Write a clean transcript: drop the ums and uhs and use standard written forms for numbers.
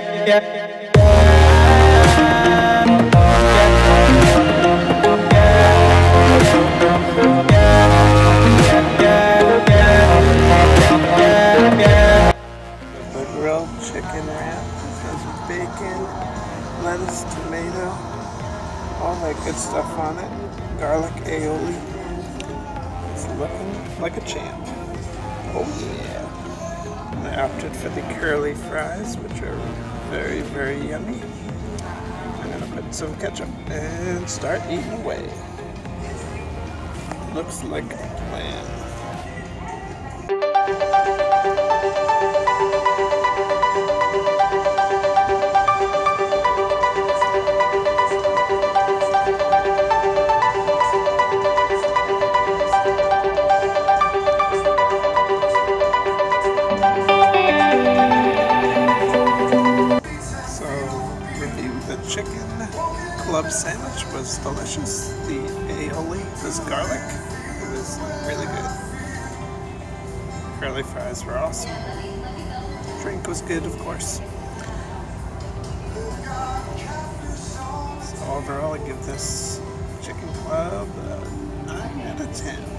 The grilled chicken wrap has bacon, lettuce, tomato, all that good stuff on it. Garlic aioli. It's looking like a champ. Oh yeah. And I opted for the curly fries, which are very, very yummy. I'm gonna put some ketchup and start eating away. Looks like a plan. Chicken club sandwich was delicious. The aioli was garlic. It was really good. Curly fries were awesome. Drink was good, of course. So overall, I give this chicken club a 9 out of 10.